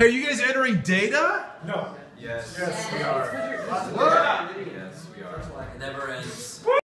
Hey, are you guys entering data? No. Yes. Yes, we are. Yes, we are. It never ends.